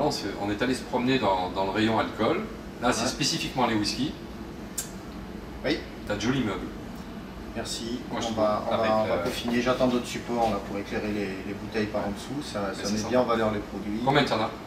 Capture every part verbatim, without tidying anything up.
on, on est allé se promener dans, dans le rayon alcool. Là, c'est ouais. spécifiquement les whisky. Oui. T'as de jolis meubles. Merci. Moi, on va, on va, on va peaufiner. J'attends d'autres supports là, pour éclairer les, les bouteilles par en dessous. Ça, ça met bien en valeur les produits. Combien tu en as?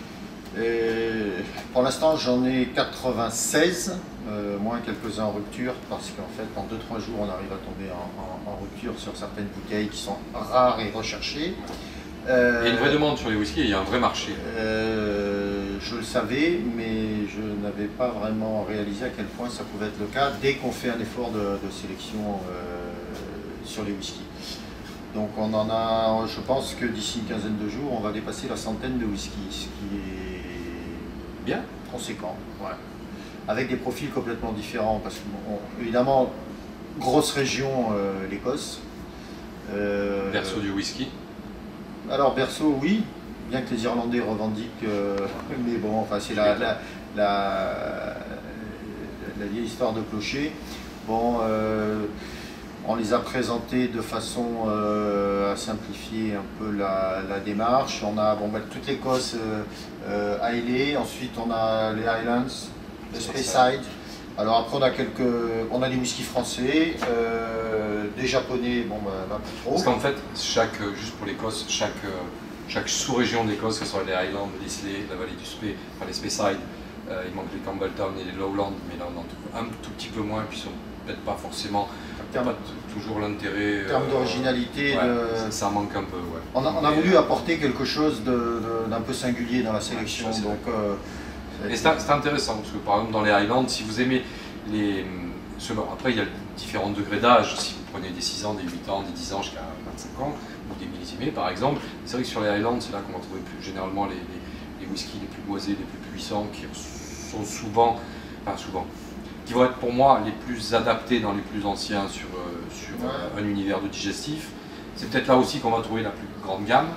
Et pour l'instant, j'en ai quatre-vingt-seize, euh, moins quelques-uns en rupture, parce qu'en fait, en deux trois jours, on arrive à tomber en, en, en rupture sur certaines bouteilles qui sont rares et recherchées. Euh, il y a une vraie demande sur les whiskies et il y a un vrai marché. Euh, je le savais, mais je n'avais pas vraiment réalisé à quel point ça pouvait être le cas dès qu'on fait un effort de, de sélection euh, sur les whiskies. Donc on en a, je pense que d'ici une quinzaine de jours, on va dépasser la centaine de whiskies, ce qui est bien conséquent, ouais. Avec des profils complètement différents, parce que bon, évidemment, grosse région, euh, l'Écosse. Euh, berceau du whisky. Alors berceau, oui, bien que les Irlandais revendiquent, euh, mais bon, enfin c'est la, la, la, la vieille histoire de clocher. Bon. Euh, On les a présentés de façon euh, à simplifier un peu la, la démarche. On a bon, bah, toute l'Écosse, euh, euh, Islay, ensuite on a les Highlands, le Speyside. Alors après on a quelques, on a des whisky français, euh, des japonais, bon bah là pas trop. Parce qu'en fait, chaque, juste pour l'Écosse, chaque, chaque sous-région d'Écosse, que ce soit les Highlands, l'Islay, la vallée du Spey, enfin les Speyside, euh, il manque les Campbelltown et les Lowlands, mais là on en trouve un tout petit peu moins, puis ils sont peut-être pas forcément. Pas toujours l'intérêt. En termes euh, d'originalité, ouais, de... ça manque un peu. Ouais. On a, on a voulu apporter quelque chose d'un peu singulier dans la sélection. Ouais, donc, euh, et c'est intéressant parce que par exemple dans les Highlands, si vous aimez les. Après, il y a différents degrés d'âge. Si vous prenez des six ans, des huit ans, des dix ans jusqu'à vingt-cinq ans, ou des millésimés par exemple, c'est vrai que sur les Highlands, c'est là qu'on va trouver plus généralement les, les, les whiskies les plus boisés, les plus puissants, qui sont souvent. Enfin, souvent. qui vont être pour moi les plus adaptés dans les plus anciens sur, euh, sur ouais. euh, un univers de digestif. C'est peut-être là aussi qu'on va trouver la plus grande gamme.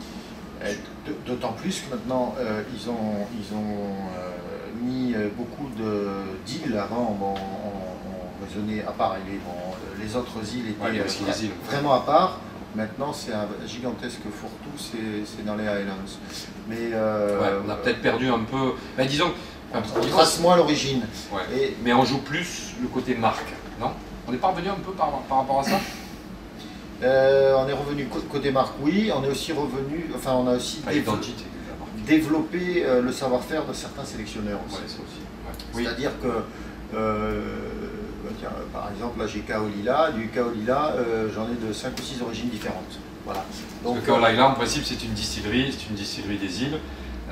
D'autant plus que maintenant, euh, ils ont, ils ont euh, mis beaucoup d'îles. Avant, bon, on, on raisonnait à part. Les, bon, les autres îles étaient ouais, euh, les îles. vraiment à part. Maintenant, c'est un gigantesque fourre-tout, c'est dans les Highlands. Mais, euh, ouais, on a peut-être perdu un peu. Ben, disons, on trace moins l'origine. Ouais. Et... Mais on joue plus le côté marque, non? On n'est pas revenu un peu par, par rapport à ça? euh, On est revenu côté marque, oui. On est aussi revenu, enfin, on a aussi ah, développé, développé euh, le savoir-faire de certains sélectionneurs aussi. Ouais, aussi. Ouais. C'est-à-dire oui. que, euh, tiens, par exemple, là j'ai Kaolila. Du Kaolila, euh, j'en ai de cinq ou six origines différentes. Voilà. Donc, le Kaolila, en principe, c'est une distillerie, c'est une distillerie des îles,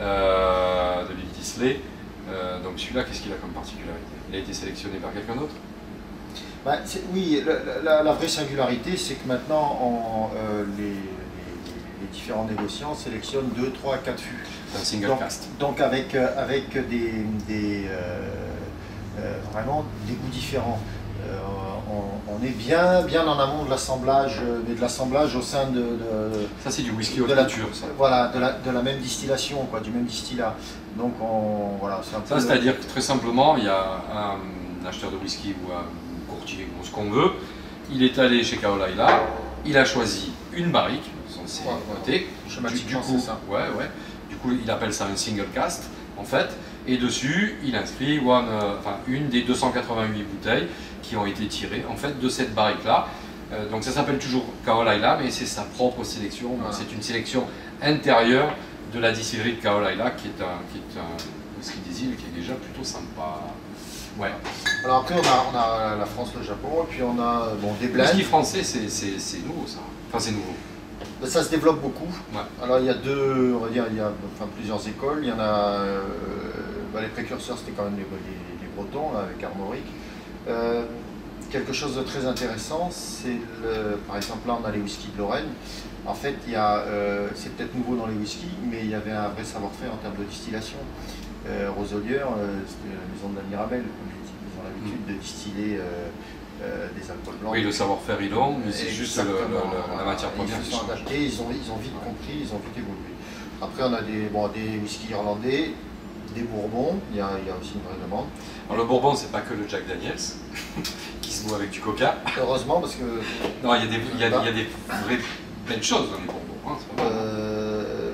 euh, de l'île d'Islay. Euh, donc celui-là, qu'est-ce qu'il a comme particularité? Il a été sélectionné par quelqu'un d'autre? Bah, oui, la, la, la vraie singularité, c'est que maintenant, on, euh, les, les, les différents négociants sélectionnent deux, trois, quatre fûts. Un single donc, cast. Donc avec, euh, avec des, des euh, euh, vraiment des goûts différents. Euh, on, on est bien, bien en amont de l'assemblage, mais de l'assemblage au sein de, de ça c'est du whisky haute de la, couture, ça. Voilà, de la, de la même distillation, quoi, du même distillat. Donc on, voilà, c'est un peu. Ça, c'est-à-dire que très simplement, il y a un, un acheteur de whisky ou un courtier ou ce qu'on veut. Il est allé chez Kaolila, il a choisi une barrique, censé ouais, noter. Schématiquement, c'est ça. Ouais, ouais. Du coup, il appelle ça un single cast, en fait. Et dessus, il inscrit one, euh, enfin, une des deux cent quatre-vingt-huit bouteilles qui ont été tirées en fait de cette barrique-là. Euh, donc ça s'appelle toujours Kaolila, mais c'est sa propre sélection. Voilà. C'est une sélection intérieure de la distillerie de Kaolila, qui est un, qui est un whisky des îles qui est déjà plutôt sympa. Ouais. Alors après, on a, on a la France, le Japon, et puis on a bon, des blends. Le whisky français, c'est nouveau ça. Enfin, c'est nouveau. Ça se développe beaucoup. Ouais. Alors il y a deux, on va dire, il y a enfin, plusieurs écoles. Il y en a, euh, bah, les précurseurs, c'était quand même les, les, les Bretons, là, avec Armorique. Euh, quelque chose de très intéressant, c'est par exemple là, on a les whiskies de Lorraine. En fait, euh, c'est peut-être nouveau dans les whiskies, mais il y avait un vrai savoir-faire en termes de distillation. Euh, Roselier, euh, c'était la maison de la Mirabelle, comme je dis, ils ont l'habitude mmh. de distiller euh, euh, des alcools blancs. Oui, le savoir-faire est long, mais c'est juste le, le, la matière première. Ils se sont adaptés, ils ont, ils ont vite compris, ils ont vite évolué. Après, on a des, bon, des whiskies irlandais, des bourbons, il y a, il y a aussi une vraie demande. Alors le bourbon, c'est pas que le Jack Daniels, qui se boit avec du coca. Heureusement, parce que... Non, il y a des, il y a, il y a des vraies belles choses dans les bourbons. Hein, euh,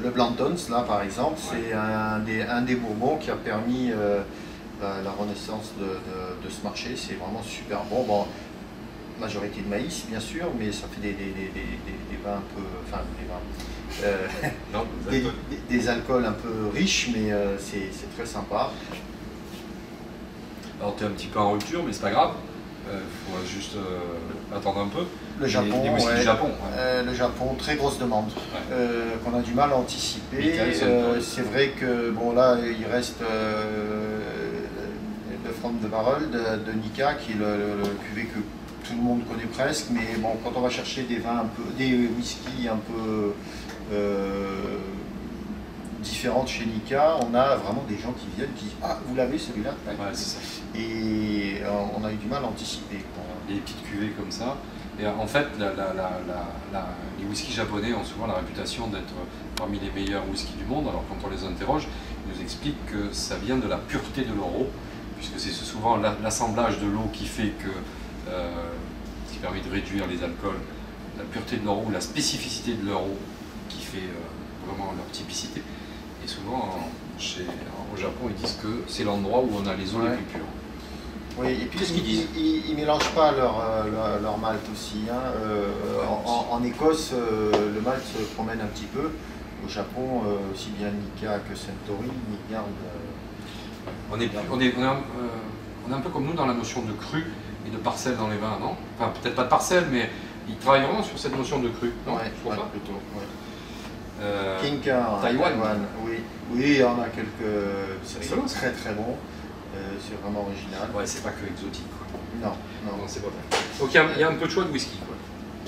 le Blanton's, là par exemple, ouais. c'est un des, un des bourbons qui a permis euh, la, la renaissance de, de, de ce marché. C'est vraiment super bon. Bon, majorité de maïs, bien sûr, mais ça fait des, des, des, des, des vins un peu. Enfin, des vins. Euh, non, des, des, des alcools un peu riches, mais euh, c'est très sympa. Alors, tu es un petit peu en rupture, mais c'est pas grave. Il euh, faudra juste euh, attendre un peu. Le Japon, les, les ouais. du Japon, ouais. euh, le Japon, très grosse demande, ouais. euh, qu'on a du mal à anticiper. Euh, c'est vrai que bon là, il reste euh, le Front de Barrel de, de Nikka, qui est le, le, le cuvée que tout le monde connaît presque. Mais bon, quand on va chercher des vins un peu, des whisky un peu euh, différents de chez Nikka, on a vraiment des gens qui viennent, qui disent ah vous l'avez celui-là. Ouais, c'est ça. Et euh, on a eu du mal à anticiper. Quoi. Les petites cuvées comme ça. Et en fait, la, la, la, la, les whiskies japonais ont souvent la réputation d'être parmi les meilleurs whiskies du monde. Alors quand on les interroge, ils nous expliquent que ça vient de la pureté de leur eau, puisque c'est souvent l'assemblage de l'eau qui fait que, euh, qui permet de réduire les alcools, la pureté de leur eau, la spécificité de leur eau qui fait euh, vraiment leur typicité. Et souvent, chez, au Japon, ils disent que c'est l'endroit où on a les eaux ouais. les plus pures. Oui, et puis ils ne mélangent pas leur, leur, leur malt aussi. Hein. Euh, en, en Écosse, euh, le malt se promène un petit peu. Au Japon, euh, aussi bien Nikka que Suntory, ils gardent. Euh, on, est, on, est, on, est un, euh, on est un peu comme nous dans la notion de cru et de parcelle dans les vins, non? Enfin, peut-être pas de parcelle, mais ils travaillent vraiment sur cette notion de cru, non? Ouais, ouais, plutôt. Ouais. Euh, Kinka, Taïwan. Taïwan. Oui, oui, on a quelques. C'est très très bon. Euh, c'est vraiment original. Ouais, c'est pas que exotique. Quoi. Non, non, non c'est pas vrai. Donc il y, y a un peu de choix de whisky. Quoi.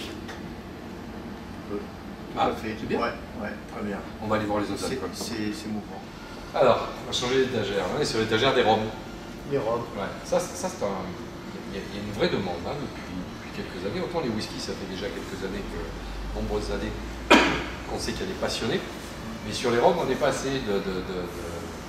Tout ah, à fait. C'est bien. Ouais, ouais, très bien. On va aller voir les autres alcools. C'est mouvant. Alors, on va changer d'étagère. On est sur l'étagère des rhums. Les rhums. Ouais. Ça, ça c'est un. Il y, y a une vraie demande hein, depuis, depuis quelques années. Autant les whiskies, ça fait déjà quelques années que nombreuses années qu'on sait qu'il y a des passionnés. Mais sur les rhums, on n'est pas assez de. de, de, de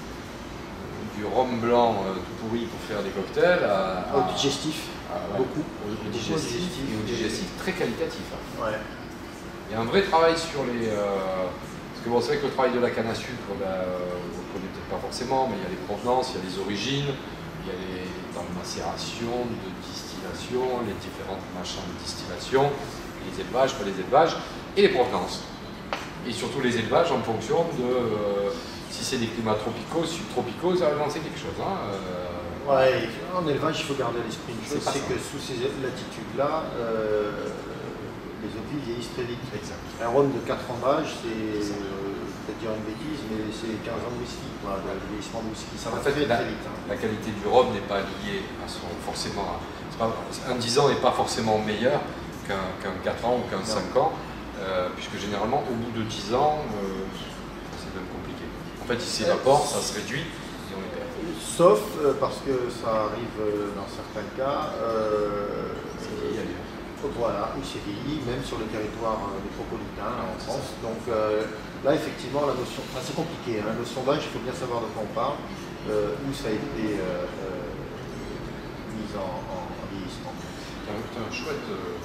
du rhum blanc euh, tout pourri pour faire des cocktails à, à, au digestif, à, ouais, beaucoup, au, au digestif, digestif et au digestif très qualitatif. Hein. Ouais. Il y a un vrai travail sur les... Euh, parce que bon, c'est vrai que le travail de la canne à sucre, on ne connaît peut-être pas forcément, mais il y a les provenances, il y a les origines, il y a les temps de macération, de distillation, les différents machins de distillation, les élevages, pas les élevages, et les provenances. Et surtout les élevages en fonction de... Euh, si c'est des climats tropicaux, subtropicaux, ça va lancer quelque chose. Hein. Euh... Ouais, en élevage, il faut garder à l'esprit une chose, c'est que sous ces latitudes-là, euh, les opiles vieillissent très vite. Exact. Un rhum de quatre ans d'âge, c'est euh, peut-être dire une bêtise, mais c'est quinze ans de whisky, quoi, le vieillissement de whisky. Ça va en fait, très, la, très vite. Hein. La qualité du rhum n'est pas liée à son, forcément. À, pas, un dix ans n'est pas forcément meilleur qu'un qu'un quatre ans ou qu'un cinq ans, euh, puisque généralement, au bout de dix ans, euh, c'est même compliqué. En fait, il s'évapore, ça se réduit et on les perd. Sauf euh, parce que ça arrive euh, dans certains cas. Euh, c'est vieilli ailleurs. Voilà, oui, c'est vieilli, même sur le territoire euh, métropolitain en France. Ça. Donc euh, là, effectivement, la notion, enfin, c'est compliqué. Hein, la notion d'âge, il faut bien savoir de quoi on parle, euh, où ça a été euh, euh, mis en, en, en vieillissement. C'est un, un chouette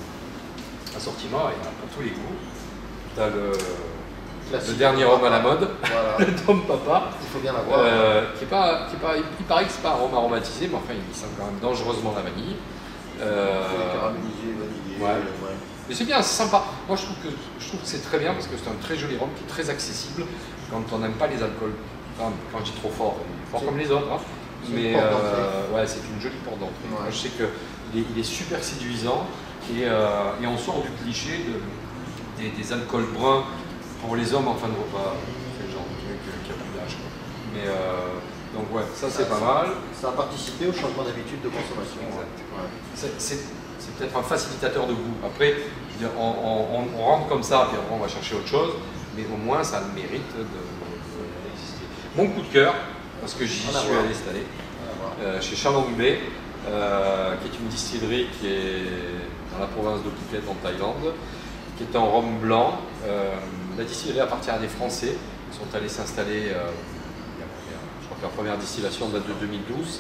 euh, assortiment, il y en a pour tous les goûts. Tu as le. Classique. Le dernier rhum à la mode, voilà. Le Dom Papa, il faut bien l'avoir. Euh, qui est pas, qui est pas, il paraît que c'est pas un rhum aromatisé, mais enfin il sent quand même dangereusement la vanille. Euh, caramélisé, vanillé. Ouais. Ouais. Mais c'est bien, c'est sympa. Moi je trouve que je trouve que c'est très bien parce que c'est un très joli rhum qui est très accessible quand on n'aime pas les alcools. Enfin, quand je dis trop fort, fort comme les autres. Hein. Mais euh, ouais, c'est une jolie porte d'entrée. Ouais. Moi je sais que il est, il est super séduisant et, euh, et on sort du cliché de, des, des alcools bruns. Pour les hommes en fin de repas, c'est le genre de truc qui a plus d'âge. Mais euh, donc ouais, ça c'est pas mal. Ça a participé au changement d'habitude de consommation. Exact. Ouais. C'est peut-être un facilitateur de goût. Après, je veux dire, on, on, on rentre comme ça, puis après on va chercher autre chose, mais au moins ça a le mérite d'exister. Mon coup de cœur, parce que j'y suis allé cette année, euh, chez Chalongbe, euh, qui est une distillerie qui est dans la province de Phuket en Thaïlande, qui est en rhum blanc. Euh, la distillerie appartient à des Français qui sont allés s'installer, euh, je crois que leur première distillation date de deux mille douze.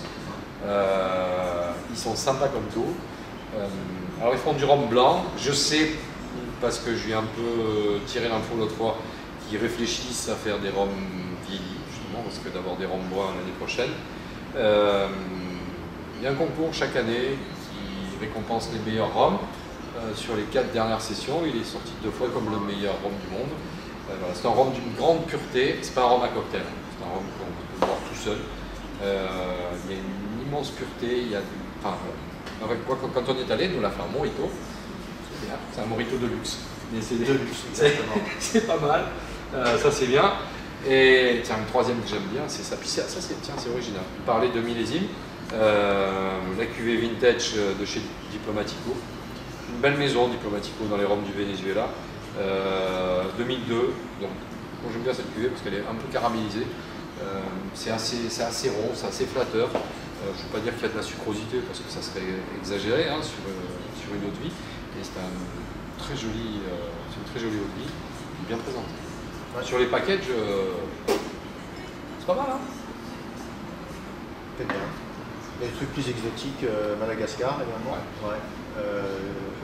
Euh, ils sont sympas comme tout. Euh, alors ils font du rhum blanc. Je sais, parce que je lui ai un peu tiré l'info l'autre fois, qu'ils qui réfléchissent à faire des rhums vieillis, justement, parce que d'avoir des rhums bruns l'année prochaine. Euh, il y a un concours chaque année qui récompense les meilleurs rhums. Euh, sur les quatre dernières sessions, il est sorti deux fois comme le meilleur rhum du monde. Euh, voilà, c'est un rhum d'une grande pureté, c'est pas un rhum à cocktail, hein. C'est un rhum qu'on peut boire tout seul. Euh, il y a une immense pureté, il y a du... Enfin, avec quoi, quand on y est allé, nous on l'a fait un mojito, c'est bien, c'est un mojito de luxe. Mais c'est de luxe, c'est pas mal, euh, ça c'est bien. Et tiens, une troisième que j'aime bien, c'est ça, puis ça, ça c'est, tiens, c'est original. Vous parlez de millésime, euh, la cuvée vintage de chez Diplomatico. Une belle maison, Diplomatico, dans les rhums du Venezuela, euh, deux mille deux, donc bon, j'aime bien cette cuvée parce qu'elle est un peu caramélisée, euh, c'est assez, c'est assez rond, c'est assez flatteur, euh, je ne veux pas dire qu'il y a de la sucrosité parce que ça serait exagéré hein, sur, euh, sur une eau de vie, mais c'est un très joli, euh, c'est une très jolie eau de vie, bien présentée. Ouais. Sur les packages, euh, c'est pas mal hein. C'est bien. Des trucs plus exotiques, euh, Madagascar également. Ouais. Ouais. Euh...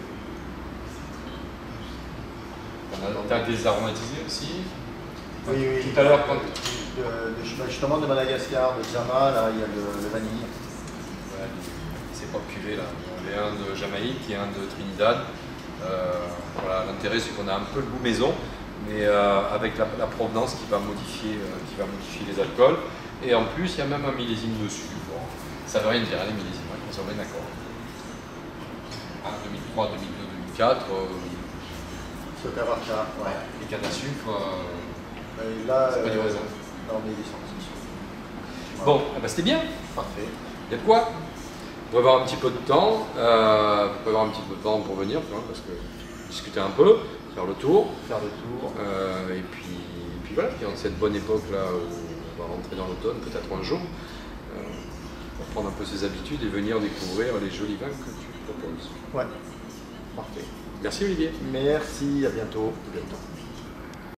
On a des aromatisés aussi. Oui, oui. Tout à l'heure, quand... de, de, justement de Madagascar, de Zama, là il y a le, le vanille. Ouais, c'est pas cuvée là. Il y en a un de Jamaïque et un de Trinidad. Euh, voilà, l'intérêt c'est qu'on a un peu le goût maison, mais euh, avec la, la provenance qui va modifier, euh, qui va modifier les alcools. Et en plus, il y a même un millésime dessus. Bon, ça veut rien dire, les millésimes, hein, on s'en met d'accord. Ah, deux mille trois, deux mille deux, deux mille quatre. Euh, C'est ouais. Les cannes à sucre, euh, là, c'est pas du euh, raisin. Non, mais ils sont voilà. Bon, ah bah, c'était bien. Parfait. Il y a de quoi. On va avoir un petit peu de temps. Euh, on peut avoir un petit peu de temps pour venir, tu vois, parce que discuter un peu, faire le tour. Faire le tour. Euh, et, puis, et puis voilà, puis en cette bonne époque là où on va rentrer dans l'automne, peut-être un jour, euh, pour prendre un peu ses habitudes et venir découvrir les jolis vins que tu proposes. Ouais. Parfait. Merci Olivier. Merci, à bientôt. À bientôt.